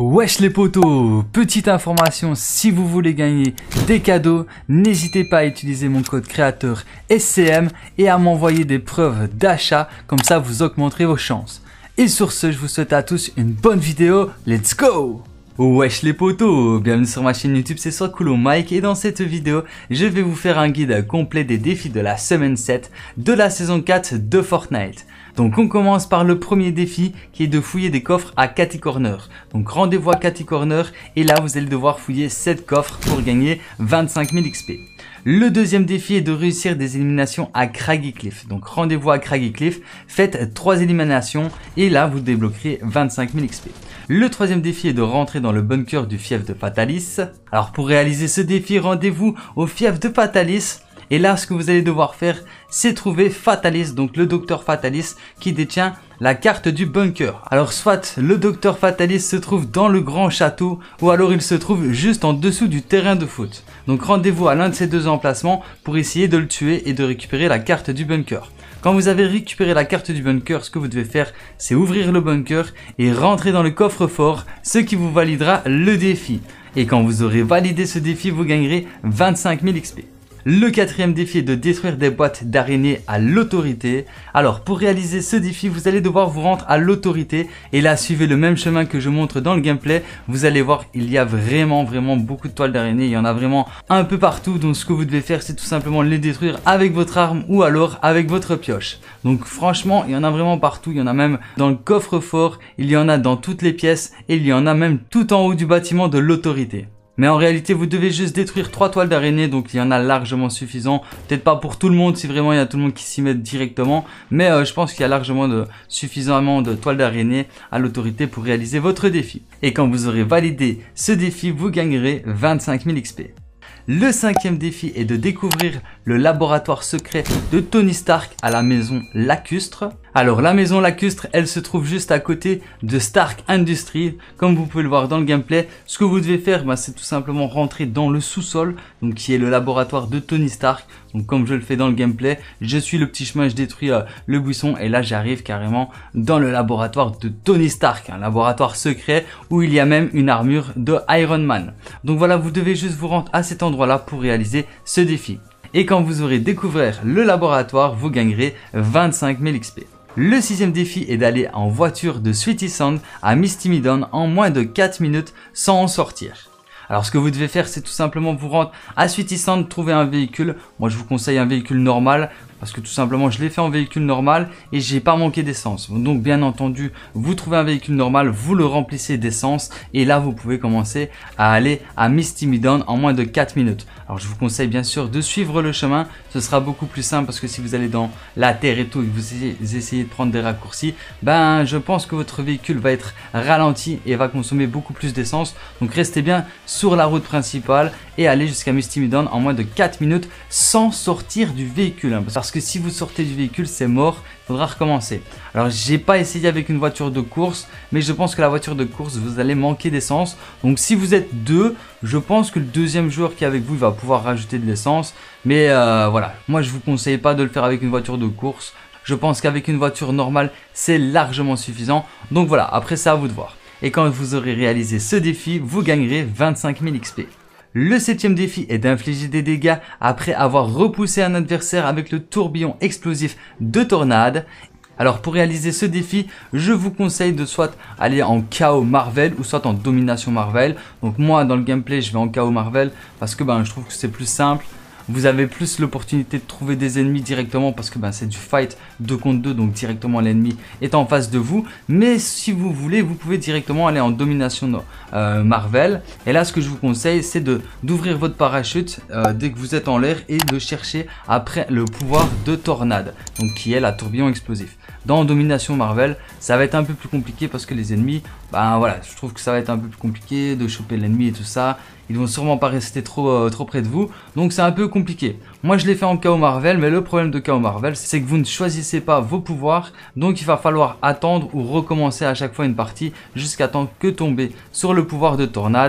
Wesh les potos, petite information, si vous voulez gagner des cadeaux, n'hésitez pas à utiliser mon code créateur SCM et à m'envoyer des preuves d'achat, comme ça vous augmenterez vos chances. Et sur ce, je vous souhaite à tous une bonne vidéo, let's go! Wesh les potos, bienvenue sur ma chaîne YouTube, c'est Soiscool Mike et dans cette vidéo, je vais vous faire un guide complet des défis de la semaine 7 de la saison 4 de Fortnite. Donc on commence par le premier défi qui est de fouiller des coffres à Catty Corner. Donc rendez-vous à Catty Corner et là vous allez devoir fouiller 7 coffres pour gagner 25 000 XP. Le deuxième défi est de réussir des éliminations à Craggy Cliff. Donc rendez-vous à Craggy Cliff, faites 3 éliminations et là vous débloquerez 25 000 XP. Le troisième défi est de rentrer dans le bunker du fief de Fatalis. Alors pour réaliser ce défi, rendez-vous au fief de Fatalis. Et là, ce que vous allez devoir faire, c'est trouver Fatalis, donc le docteur Fatalis qui détient la carte du bunker. Alors soit le docteur Fatalis se trouve dans le grand château ou alors il se trouve juste en dessous du terrain de foot. Donc rendez-vous à l'un de ces deux emplacements pour essayer de le tuer et de récupérer la carte du bunker. Quand vous avez récupéré la carte du bunker, ce que vous devez faire, c'est ouvrir le bunker et rentrer dans le coffre-fort, ce qui vous validera le défi. Et quand vous aurez validé ce défi, vous gagnerez 25 000 XP. Le quatrième défi est de détruire des boîtes d'araignées à l'autorité. Alors pour réaliser ce défi, vous allez devoir vous rendre à l'autorité et là suivez le même chemin que je montre dans le gameplay. Vous allez voir, il y a vraiment beaucoup de toiles d'araignée, il y en a vraiment un peu partout. Donc ce que vous devez faire, c'est tout simplement les détruire avec votre arme ou alors avec votre pioche. Donc franchement, il y en a vraiment partout, il y en a même dans le coffre-fort, il y en a dans toutes les pièces et il y en a même tout en haut du bâtiment de l'autorité. Mais en réalité, vous devez juste détruire 3 toiles d'araignée, donc il y en a largement suffisant. Peut-être pas pour tout le monde, si vraiment il y a tout le monde qui s'y met directement. Mais je pense qu'il y a largement suffisamment de toiles d'araignée à l'autorité pour réaliser votre défi. Et quand vous aurez validé ce défi, vous gagnerez 25 000 XP. Le cinquième défi est de découvrir le laboratoire secret de Tony Stark à la maison lacustre. Alors la maison lacustre, elle se trouve juste à côté de Stark Industries. Comme vous pouvez le voir dans le gameplay, ce que vous devez faire, c'est tout simplement rentrer dans le sous-sol, donc qui est le laboratoire de Tony Stark. Donc comme je le fais dans le gameplay, je suis le petit chemin, je détruis le buisson et là j'arrive carrément dans le laboratoire de Tony Stark, un laboratoire secret où il y a même une armure de Iron Man. Donc voilà, vous devez juste vous rendre à cet endroit-là pour réaliser ce défi. Et quand vous aurez découvert le laboratoire, vous gagnerez 25 000 XP. Le sixième défi est d'aller en voiture de Sweetie Sound à Misty Meadow en moins de 4 minutes sans en sortir. Alors ce que vous devez faire, c'est tout simplement vous rendre à Sweetie Sound, trouver un véhicule. Moi je vous conseille un véhicule normal parce que tout simplement je l'ai fait en véhicule normal et j'ai pas manqué d'essence. Donc bien entendu, vous trouvez un véhicule normal, vous le remplissez d'essence et là vous pouvez commencer à aller à Misty Meadow en moins de 4 minutes. Alors je vous conseille bien sûr de suivre le chemin, ce sera beaucoup plus simple parce que si vous allez dans la terre et tout et que vous essayez de prendre des raccourcis, je pense que votre véhicule va être ralenti et va consommer beaucoup plus d'essence. Donc restez bien sur la route principale et allez jusqu'à Misty Meadow en moins de 4 minutes sans sortir du véhicule. Parce que si vous sortez du véhicule, c'est mort, il faudra recommencer. Alors j'ai pas essayé avec une voiture de course, mais je pense que la voiture de course, vous allez manquer d'essence. Donc si vous êtes deux, je pense que le deuxième joueur qui est avec vous va pouvoir rajouter de l'essence. Mais voilà, moi je vous conseille pas de le faire avec une voiture de course. Je pense qu'avec une voiture normale, c'est largement suffisant. Donc voilà, après ça à vous de voir. Et quand vous aurez réalisé ce défi, vous gagnerez 25 000 XP. Le septième défi est d'infliger des dégâts après avoir repoussé un adversaire avec le tourbillon explosif de Tornade. Alors pour réaliser ce défi, je vous conseille de soit aller en KO Marvel ou soit en domination Marvel. Donc moi dans le gameplay je vais en KO Marvel parce que je trouve que c'est plus simple. Vous avez plus l'opportunité de trouver des ennemis directement parce que c'est du fight 2 contre 2, donc directement l'ennemi est en face de vous. Mais si vous voulez, vous pouvez directement aller en domination Marvel. Et là, ce que je vous conseille, c'est d'ouvrir votre parachute dès que vous êtes en l'air et de chercher après le pouvoir de Tornade, donc qui est la tourbillon explosif. Dans domination Marvel, ça va être un peu plus compliqué parce que les ennemis, voilà, je trouve que ça va être un peu plus compliqué de choper l'ennemi et tout ça. Ils vont sûrement pas rester trop près de vous, donc c'est un peu compliqué. Moi je l'ai fait en KO Marvel, mais le problème de KO Marvel, c'est que vous ne choisissez pas vos pouvoirs, donc il va falloir attendre ou recommencer à chaque fois une partie jusqu'à temps que tomber sur le pouvoir de Tornade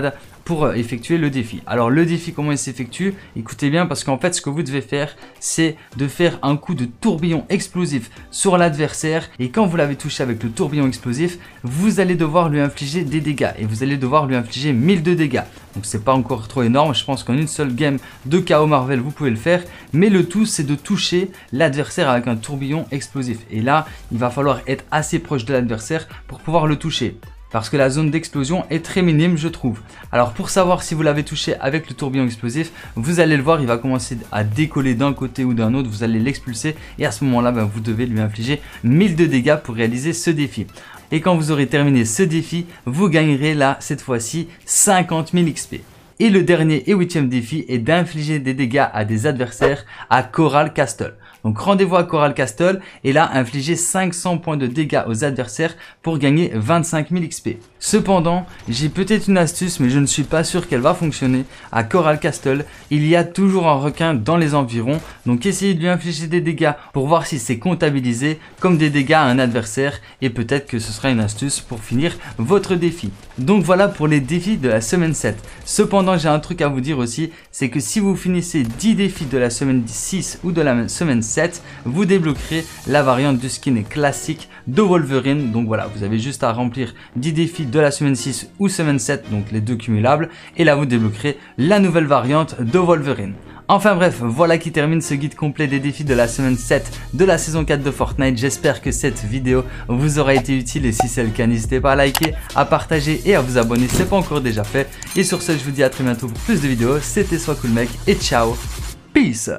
pour effectuer le défi. Alors le défi, comment il s'effectue? Écoutez bien, parce qu'en fait ce que vous devez faire, c'est de faire un coup de tourbillon explosif sur l'adversaire, et quand vous l'avez touché avec le tourbillon explosif, vous allez devoir lui infliger des dégâts, et vous allez devoir lui infliger 1000 de dégâts. Donc c'est pas encore trop énorme, je pense qu'en une seule game de KO Marvel vous pouvez le faire, mais le tout c'est de toucher l'adversaire avec un tourbillon explosif, et là il va falloir être assez proche de l'adversaire pour pouvoir le toucher, parce que la zone d'explosion est très minime, je trouve. Alors pour savoir si vous l'avez touché avec le tourbillon explosif, vous allez le voir, il va commencer à décoller d'un côté ou d'un autre, vous allez l'expulser, et à ce moment là vous devez lui infliger 1000 de dégâts pour réaliser ce défi. Et quand vous aurez terminé ce défi, vous gagnerez là cette fois-ci 50 000 XP. Et le dernier et 8e défi est d'infliger des dégâts à des adversaires à Coral Castle. Donc rendez-vous à Coral Castle et là infligez 500 points de dégâts aux adversaires pour gagner 25 000 XP. Cependant, j'ai peut-être une astuce, mais je ne suis pas sûr qu'elle va fonctionner. À Coral Castle, il y a toujours un requin dans les environs, donc essayez de lui infliger des dégâts pour voir si c'est comptabilisé comme des dégâts à un adversaire, et peut-être que ce sera une astuce pour finir votre défi. Donc voilà pour les défis de la semaine 7. Cependant, j'ai un truc à vous dire aussi, c'est que si vous finissez 10 défis de la semaine 6 ou de la semaine 7, vous débloquerez la variante du skin classique de Wolverine. Donc voilà, vous avez juste à remplir 10 défis de la semaine 6 ou semaine 7, donc les deux cumulables, et là vous débloquerez la nouvelle variante de Wolverine. Enfin bref, voilà qui termine ce guide complet des défis de la semaine 7 de la saison 4 de Fortnite. J'espère que cette vidéo vous aura été utile, et si c'est le cas, n'hésitez pas à liker, à partager et à vous abonner si ce n'est pas encore déjà fait. Et sur ce, je vous dis à très bientôt pour plus de vidéos. C'était SoisCoolMec et ciao, peace.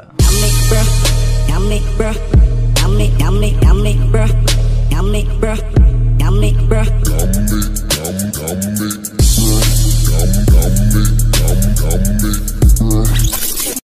Bruh.